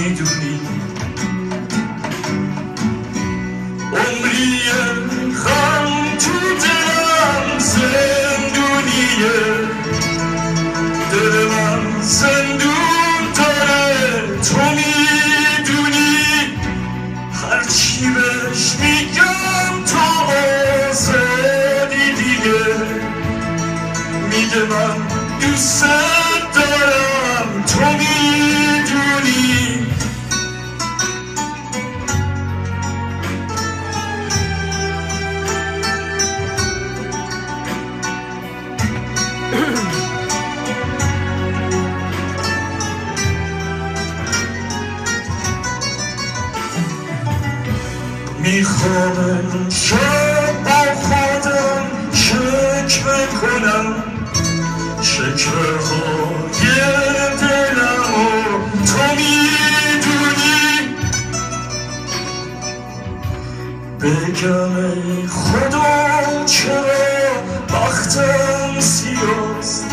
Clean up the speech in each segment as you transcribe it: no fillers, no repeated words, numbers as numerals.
میدونی عمری غم تو دلم زندونیه دل من زندون داره تو میدونی هرچی بهش میگم تو آزادی دیگه میگه من دوست دارم تو میدونی میخوام شب با خودم شک بکنم شکوه های دلم و تو میدونی بگم ای خدا چرا بختم سیاست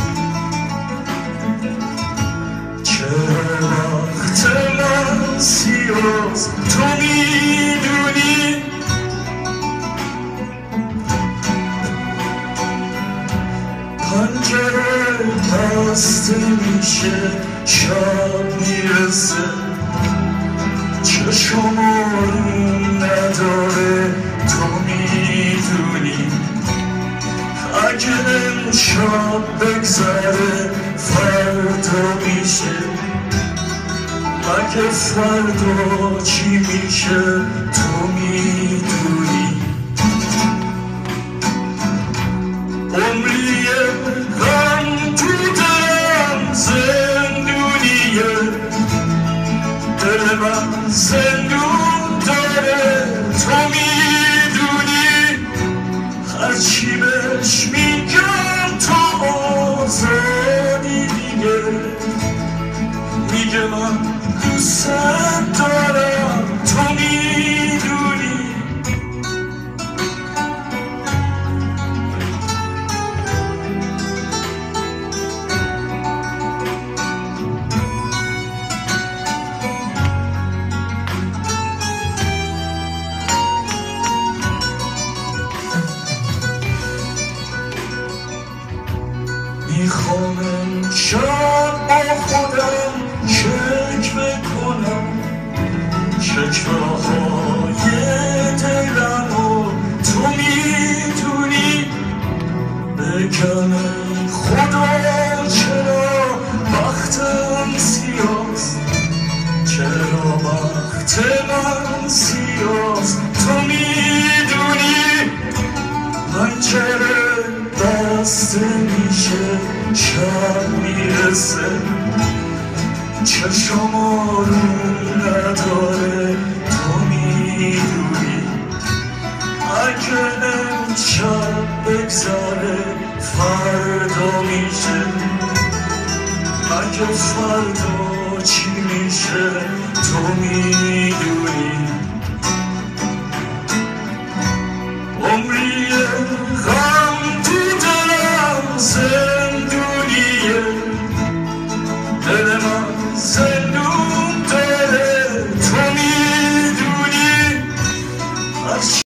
چرا وقت من سیاست تو میدونی پنجره بسته میشه شب میرسه چشمارون نداره تو میدونی اگه امشب بگذره فردا میشه اگه فردا چی میشه تو میدونی عمریه غم تو دلم زندونیه دل من زندون داره تو میدونی هرچی بهش میگم تو آزادی دیگه میگه من دوست دارم تو میدونی میخوام امشب با خودم شک بکنم شکوه های دلم و تو میدونی بگم ای خدا چرا بختم سیاست چرا بخت من سیاست تو میدونی پنجره بسته میشه شب میرسه چشمارون نداره تو میدونی اگه امشب بگذره فردا میشه اگه فردا چی میشه تو میدونی عمری غم تو دلم زندونیه دل من